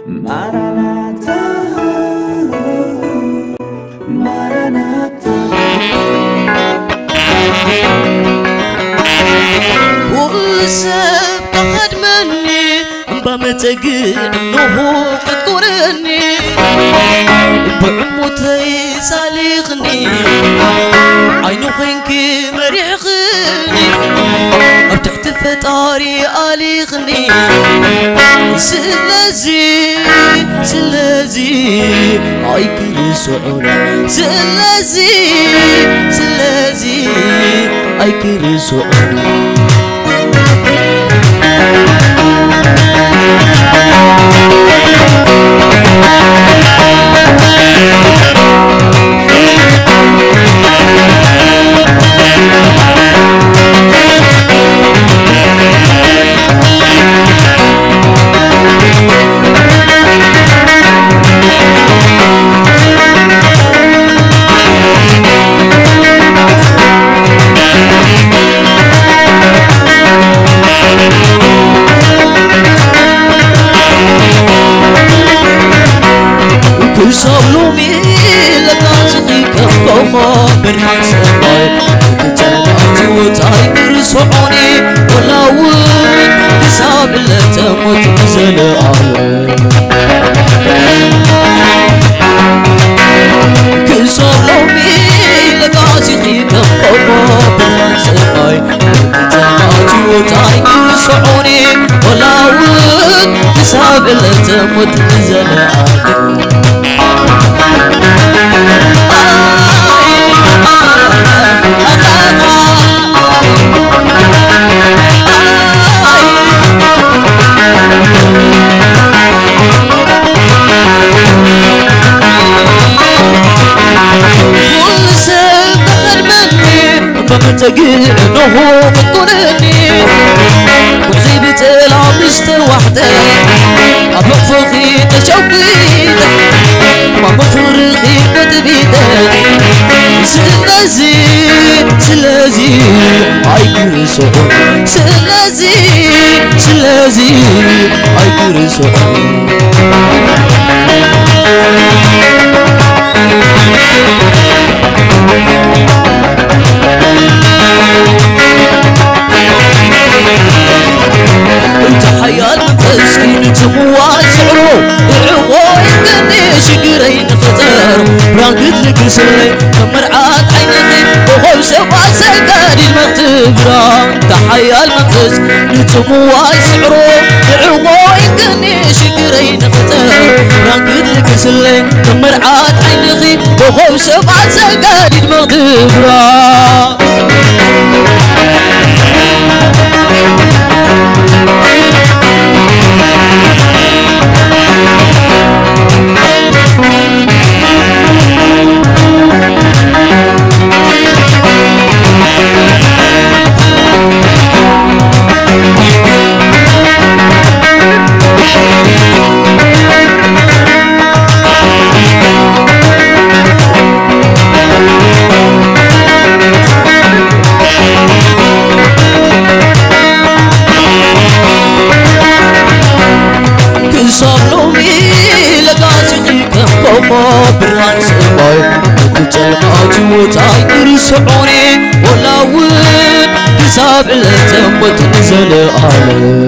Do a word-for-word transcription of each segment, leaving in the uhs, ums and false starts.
Maranatha, Maranatha. كل سب تخد مني بمتقي انه قدرني بعموتي سالخني عينو خنكي مريحني ابتحت فتاري اليخني سلازي سلازي هاي كل سعوني سلازي سلازي هاي كل سعوني صبلومي لكاتي كفوخو بالحسن باي كتاباتي وتايقر صعوني ولاود كساب لتموت نزل آلي كصبلومي لكاتي كفوخو بالحسن باي كتاباتي وتايقر صعوني ولاود كساب لتموت نزل آلي بمتقي انه فكرني وزيبت لابست وحدي ابلغ فوقي تشوقي ما بفرقي بتبيدي سلازي سلازي هاي كرسو سلازي سلازي هاي كرسو حيال مسكين تموا سعرو العقول قدي شقرين خطر براقد لك سلي كمرعات عيني وهو سبع سقاد المختبرة تحيال مسكين تموا سعرو العقول قدي شقرين خطر براقد لك سلي كمرعات عيني وهو سبع سقاد المختبرة بران سماي تجمعت وتايقر سعوني ولاود كساب لتموت نزل آلي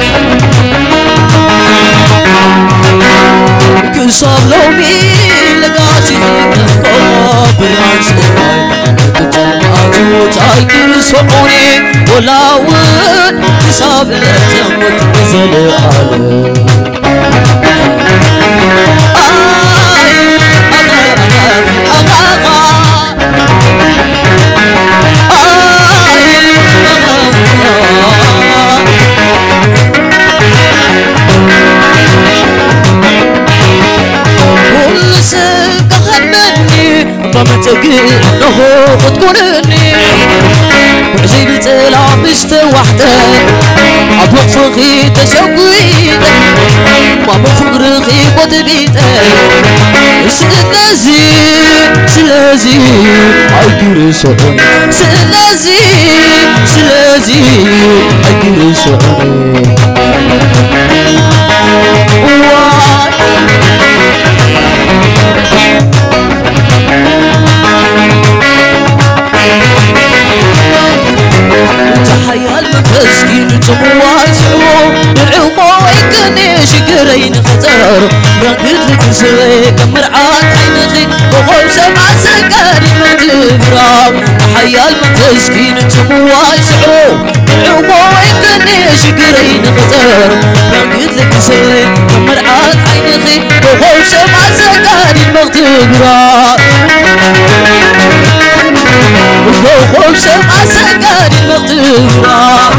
كساب لومي لقاسي بران سماي تجمعت وتايقر سعوني ولاود كساب لتموت نزل آلي بمتقي انه خدكونني وعزيبت لابست وحدي ابوق فوقي تشوقي ما بفقرقي وتبيتي سلازي سلازي هاي كرسوني سلازي سلازي هاي كرسوني شجرين خطر رقد لك سوي كمرعات عينخي وخوف سمع سكاري متبراب حيا المتسكين تموا يسعو العقوة يكني شجرين خطر رقد لك سوي كمرعات عينخي وخوف سمع سكاري متبراب وخوف سمع سكاري متبراب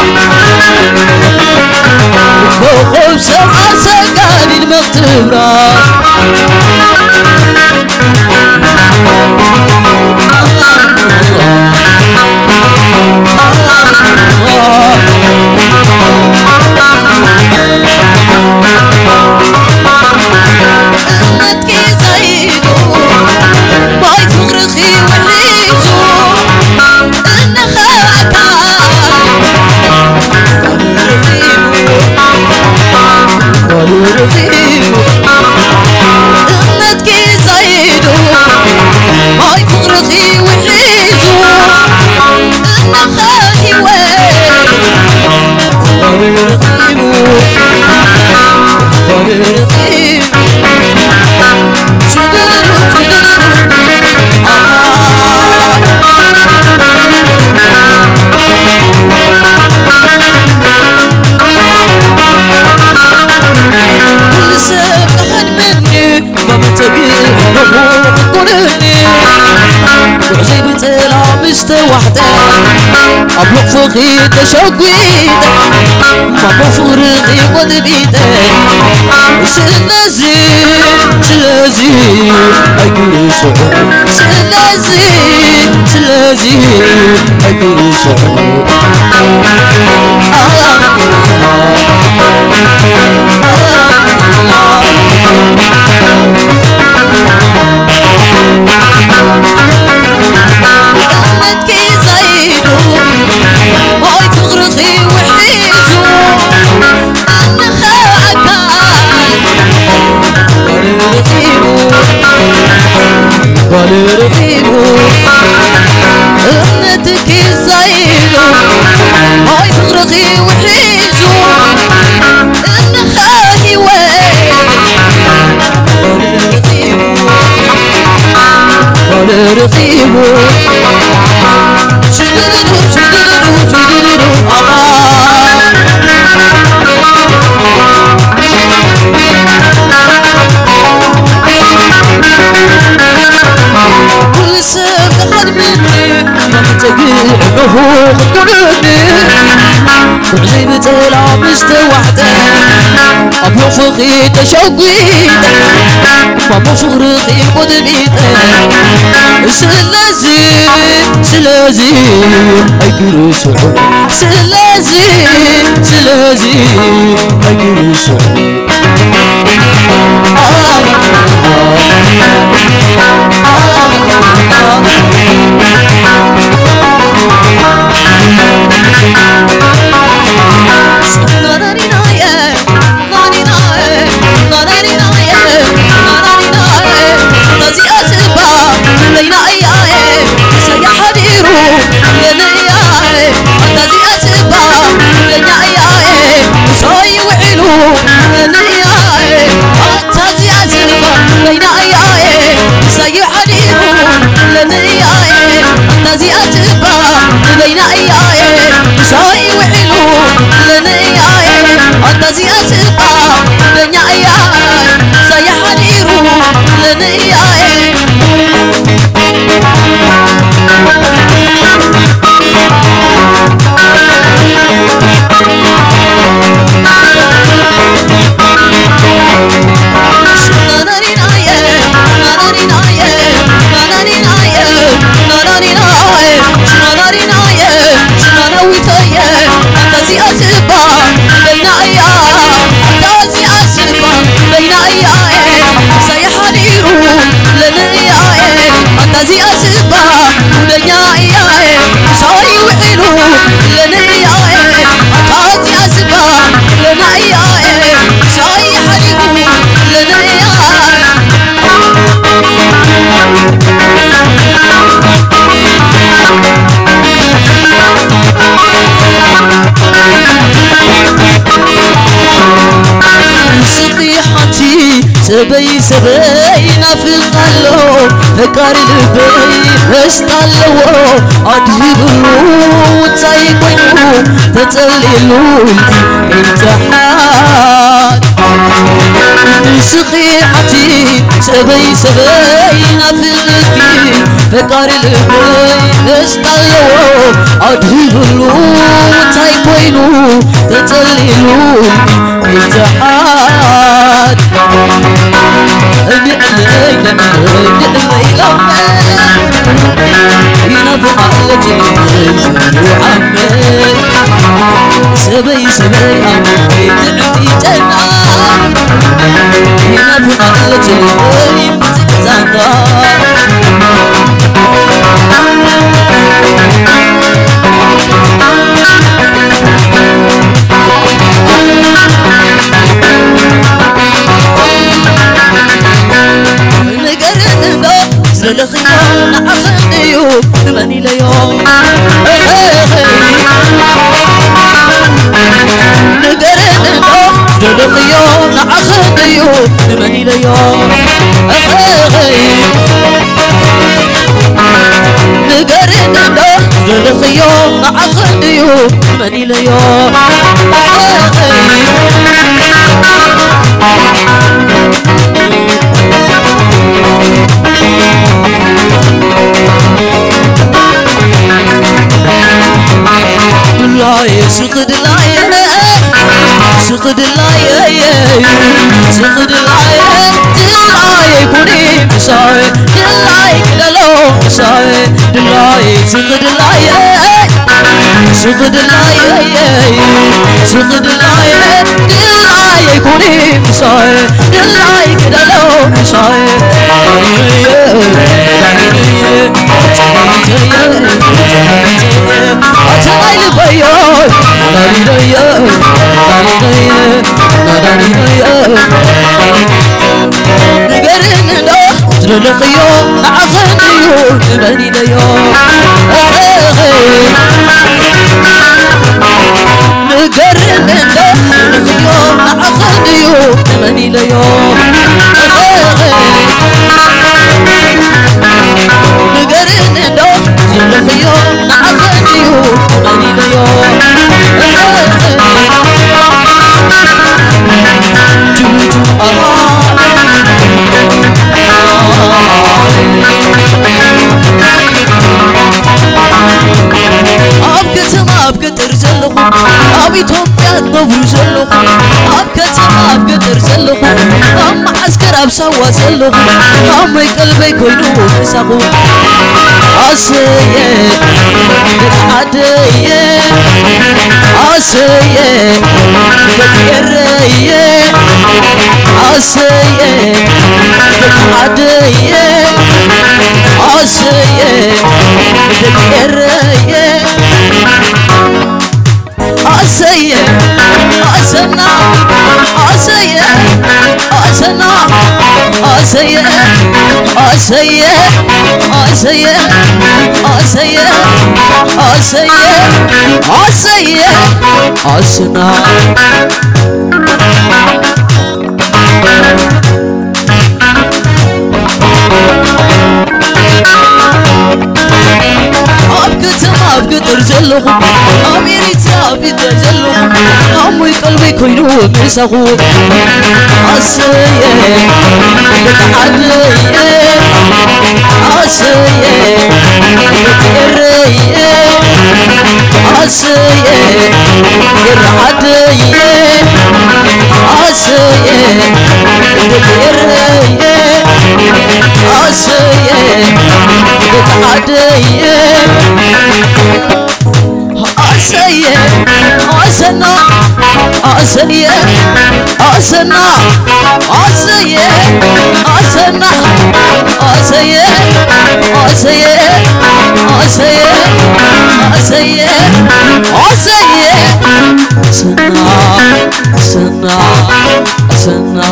وخوف سمع سكاري المغتبرة وحده أبلغ فوقي تشوقيته ما بفرقي وذبيته سلازي سلازي أجري صعود سلازي سلازي أجري صعود رفيقو ابنتك الزايدو هاي تغرقي وحيزو ان خاهي وين رفيقو رفيقو شدرو شدرو شدرو كل سبت أخذ مني ما تقيل عنه خطرني وعجيبت لابست وحده أبو فقي تشوقيته ما بفرقي قدميته سلازي سلازي أجري سعود سلازي سلازي أجري سعود سبي سبي نافقالو فكاري لبي اشتالو أدهبلو تايقينو تتللو امتحان سقيحتي سبي سبي نافقكي فكاري لبي اشتالو أدهبلو تايقينو تتللو امتحان سبي سبي أمي تنتي جنة هنا في قلة الغيب تتزنى للخيام نعخديو بمني ليوم نقرن نو للخيام نعخديو بمني ليوم نقرن نو للخيام نعخديو بمني ليوم دلاي سقد لاي سقد لاي سقد لاي دلاي كوني مساي دلاي كدلو مساي دلاي سقد لاي سقد لاي سقد لاي دلاي كوني مساي دلاي كدلو مساي أتلاي لبيان نادي ريا نادي ريا نادي ريا نقرن له زل الخيام عخديو نادي ريا نقرن له زل الخيام عخديو نادي ريا نقرن له زل الخيام عخديو نادي ريا إثيوبيا تنبرو زلخو أب كتما أب قدر زلخو أم عسكر أب سوا زلخو أم قلبي كوينو مساخو أسيه عديه أسيه كيريه أسيه عديه أسيه كيريه أسيه أسنا أسيه أسنا أسيه أسيه أسيه أسيه أسيه أسيه أسنا أبقدر زلخو أميريتا بيدر زلخو أمي قلبي كوينو مساخو أسيه بتعديه أسيه بتقريه أسيه برعديه أسيه بتقريه أسيه بتعديه أسيه أسنا أسيه أسنا أسيه أسنا أسيه أسيه أسيه أسيه أسيه أسنا أسنا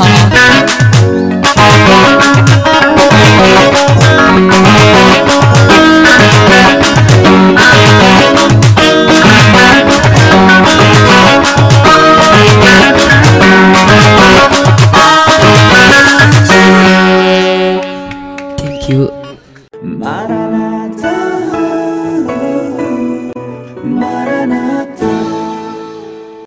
أسنا ማራ